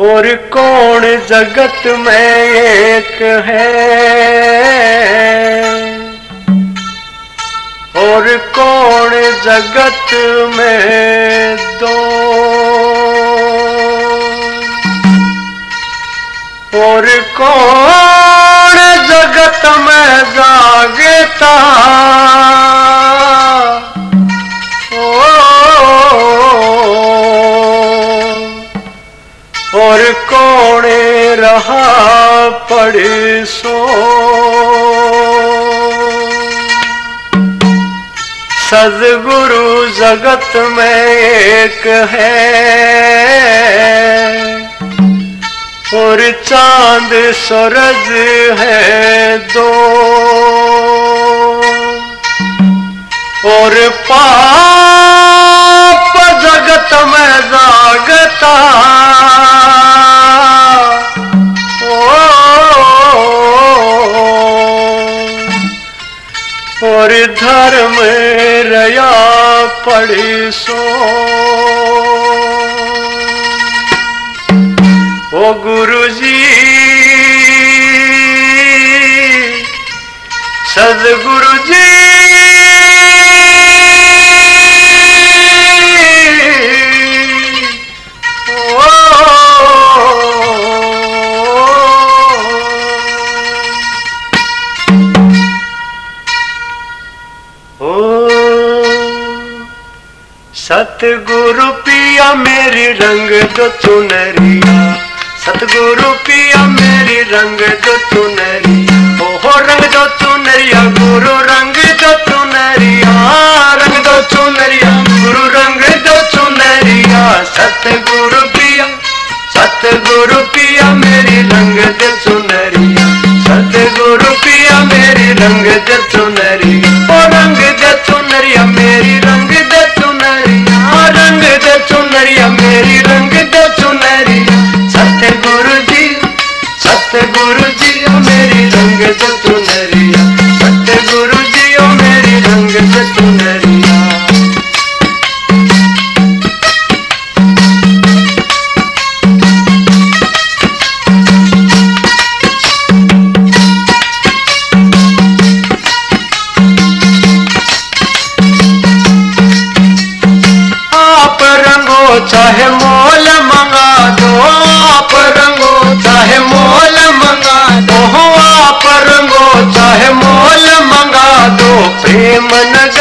और कौन जगत में एक है, और कौन जगत में दो, और कौन जगत में जागता, और कौन रहा पड़े सो। सद्गुरु जगत में एक है, और चांद सूरज है दो, और पाप जगत में जागता, और धर्म रया पड़ी सो। ओ गुरु जी सद्गुरु जी सतगुरु पिया मेरी रंग दो चुनरिया, सतगुरु पिया मेरी रंग दो चुनरिया, ओहो रंग दो चुनरिया गुरु रंग दो चुनरिया, रंग दो चुनरिया गुरु रंग दो चुनरिया। सतगुरु पिया मेरी रंग दो चुनरिया, सतगुरु पिया मेरी रंग दो चुनरिया, ओ रंग दो चुनरिया मेरी रंग दो चुनरिया, रंग दो चुनरिया मेरी रंग दो चुनरिया। सतगुरु जी ओ मेरी रंग दो चुनरिया, सतगुरु जी ओ मेरी रंग दो चुनरिया। चाहे मोल मंगा दो, आप रंगो चाहे मोल मंगा दो, आप रंगो चाहे मोल मंगा दो। प्रेम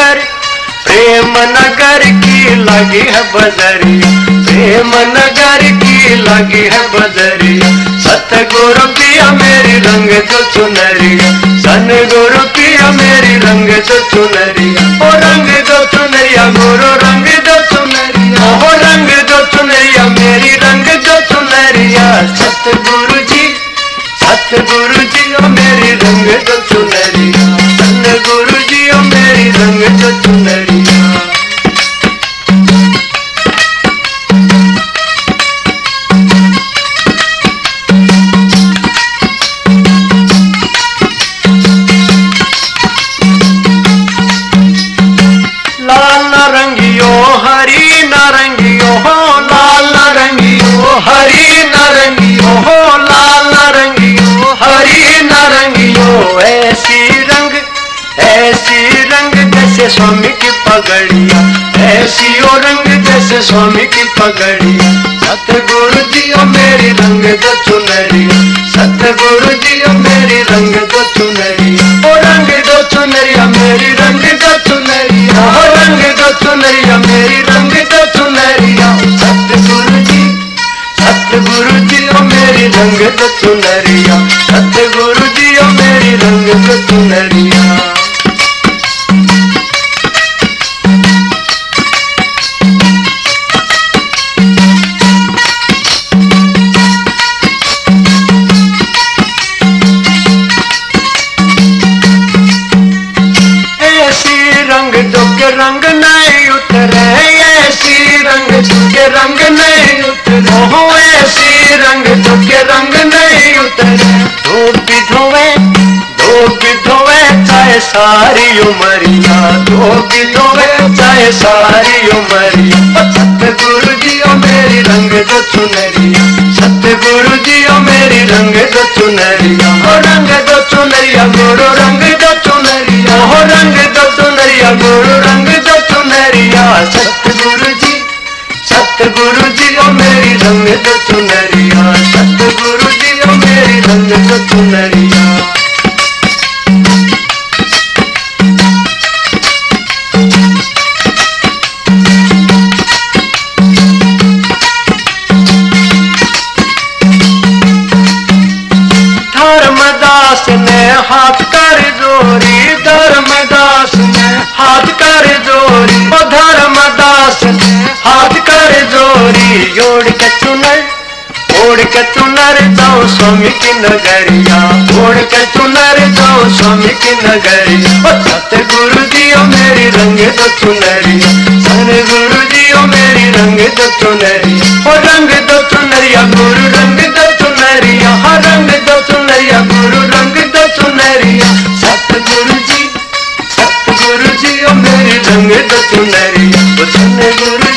नगर की लगी है बजरिया, प्रेम नगर की लगी है बजरिया। सतगुरु पिया मेरी रंग दो चुनरिया, सतगुरु पिया मेरी रंग दो चुनरिया, ओ रंग दो चुनरिया गुरु रंग दो चुनरिया, ओ रंग दो चुनरिया मेरी रंग दो चुनरिया। सतगुरु जी ओ मेरी रंग दो चुनरिया, सतगुरु जी ओ मेरी रंग दो चुनरिया। लाल नारंगियो हरी नारंगियो हो, लाल नारंगियो हरी नारंगियो हो, लाल नारंगियो हरी नारंगियो। ऐसी रंग जैसे स्वामी की पगड़िया, ऐसी ओ रंग जैसे स्वामी की पगड़िया। सतगुरु जी ओ मेरी रंग दो चुनरिया, सतगुरु जी ओ मेरी रंग दो चुनरिया, ओ रंग दो चुनरिया मेरी रंग दो चुनरिया, ओ रंग दो चुनरिया मेरी रंग दो चुनरिया। सतगुरु जी ओ मेरी रंग दो चुनरिया, सतगुरु जी ओ मेरी रंग दो चुनरिया। रंग नहीं उतरे, ऐसी रंग के रंग नहीं उतरे, हो ऐसी रंग के रंग नहीं उतरे। धोबी धोवे चाहे सारी उमरिया, धोबी धोवे चाहे सारी उमरिया। सतगुरु जी ओ मेरी रंग दो चुनरिया, सतगुरु जी ओ मेरी रंग दो चुनरिया, ओ रंग दो चुनरिया गुरु रंग दो चुनरिया, ओ रंग दो चुनरिया गुरु रंग दो चुनरिया। सतगुरु जी ओ मेरी रंग दो चुनरिया, सतगुरु जी ओ मेरी रंग दो चुनरिया। धर्मदास ने हाथ कर जोरी, धर्मदास ने हाथ कर जोरी, ओ धर्मदास ने हाथ कर जोरी। ओढ़ के चुनर जाओ स्वामी की नगरिया, ओढ़ के चुनर जाओ स्वामी की नगरिया। ओ सतगुरु जी ओ मेरी रंग दो चुनरिया, सतगुरु जी ओ मेरी रंग दो चुनरिया, ओ रंग दो चुनरिया गुरु रंग दो चुनरिया, हो रंग दो चुनरिया गुरु रंग दो चुनरिया। सतगुरु जी ओ मेरी रंग दो चुनरिया, ओ सतगुरु